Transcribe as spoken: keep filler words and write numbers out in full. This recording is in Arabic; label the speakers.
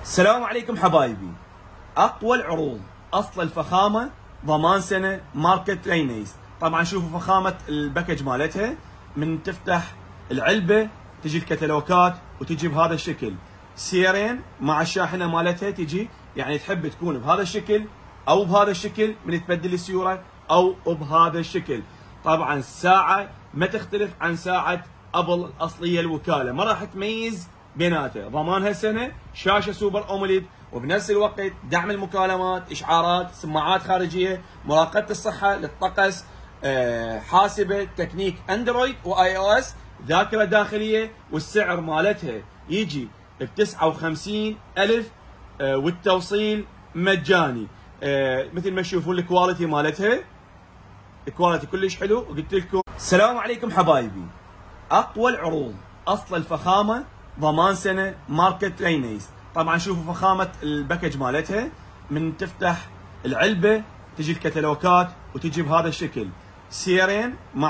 Speaker 1: السلام عليكم حبايبي. اقوى العروض، اصل الفخامه، ضمان سنه، ماركه رينيز. طبعا شوفوا فخامه الباكج مالتها، من تفتح العلبه تجي الكتالوجات وتجي بهذا الشكل، سيرين مع الشاحنه مالتها تجي، يعني تحب تكون بهذا الشكل او بهذا الشكل من تبدل السيوره او بهذا الشكل. طبعا الساعه ما تختلف عن ساعه ابل الاصليه الوكاله، ما راح تميز بيناتها، ضمانها سنه، شاشه سوبر اوموليد، وبنفس الوقت دعم المكالمات، اشعارات، سماعات خارجيه، مراقبه الصحه للطقس، حاسبه، تكنيك اندرويد واي او اس، ذاكره داخليه، والسعر مالتها يجي ب تسعة وخمسين ألف والتوصيل مجاني. مثل ما تشوفون الكواليتي مالتها، الكواليتي كلش حلو. وقلت لكم السلام عليكم حبايبي. اقوى العروض، اصل الفخامه، ضمان سنه، ماركه رينيز. طبعا شوفوا فخامه الباكج مالتها، من تفتح العلبه تجي الكتالوجات وتجي بهذا الشكل، سيرين مع